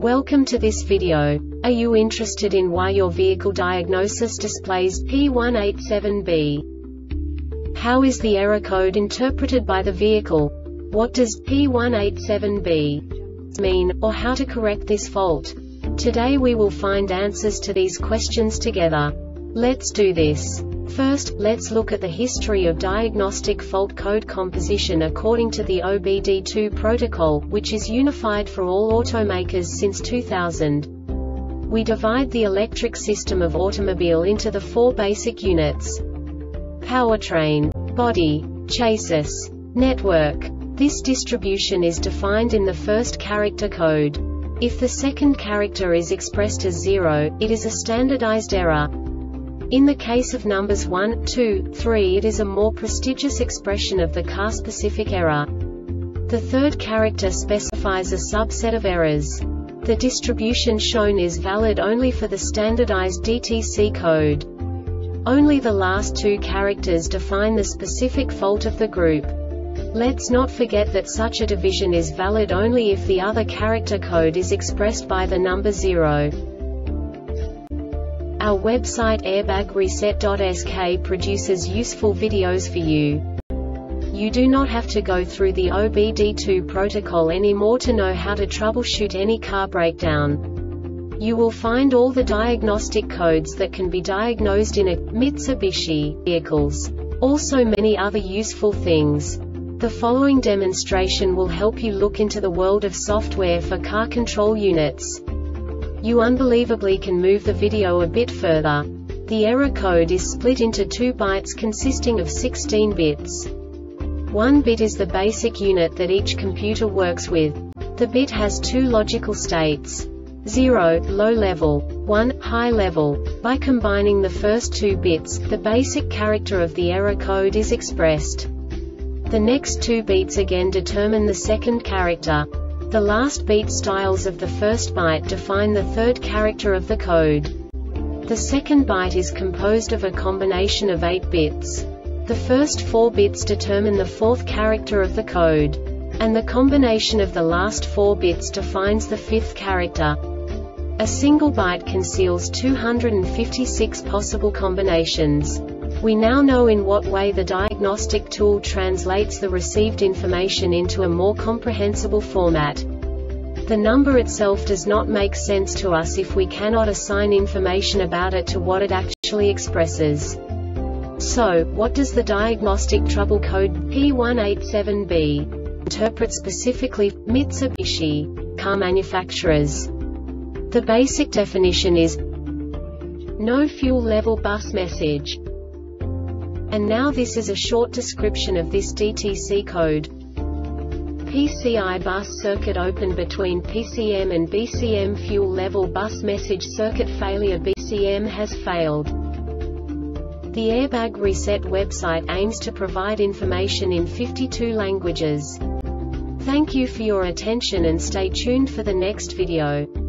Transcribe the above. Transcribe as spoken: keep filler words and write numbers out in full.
Welcome to this video. Are you interested in why your vehicle diagnosis displays P one eight seven B? How is the error code interpreted by the vehicle? What does P one eight seven B mean, or how to correct this fault? Today we will find answers to these questions together. Let's do this. First, let's look at the history of diagnostic fault code composition according to the O B D two protocol, which is unified for all automakers since two thousand. We divide the electric system of automobile into the four basic units: powertrain, body, chassis, network. This distribution is defined in the first character code. If the second character is expressed as zero, it is a standardized error. In the case of numbers one, two, three, it is a more prestigious expression of the car-specific error. The third character specifies a subset of errors. The distribution shown is valid only for the standardized D T C code. Only the last two characters define the specific fault of the group. Let's not forget that such a division is valid only if the other character code is expressed by the number zero. Our website airbag reset dot S K produces useful videos for you. You do not have to go through the O B D two protocol anymore to know how to troubleshoot any car breakdown. You will find all the diagnostic codes that can be diagnosed in a Mitsubishi vehicles. Also many other useful things. The following demonstration will help you look into the world of software for car control units. You unbelievably can move the video a bit further. The error code is split into two bytes consisting of sixteen bits. One bit is the basic unit that each computer works with. The bit has two logical states: zero, low level, one, high level. By combining the first two bits, the basic character of the error code is expressed. The next two bits again determine the second character. The last beat styles of the first byte define the third character of the code. The second byte is composed of a combination of eight bits. The first four bits determine the fourth character of the code. And the combination of the last four bits defines the fifth character. A single byte conceals two hundred fifty-six possible combinations. We now know in what way the diagnostic tool translates the received information into a more comprehensible format. The number itself does not make sense to us if we cannot assign information about it to what it actually expresses. So, what does the diagnostic trouble code P one eight seven B interpret specifically for Mitsubishi car manufacturers? The basic definition is no fuel level bus message. And now this is a short description of this D T C code. P C I bus circuit open between P C M and B C M fuel level bus message circuit failure. B C M has failed. The Airbag Reset website aims to provide information in fifty-two languages. Thank you for your attention and stay tuned for the next video.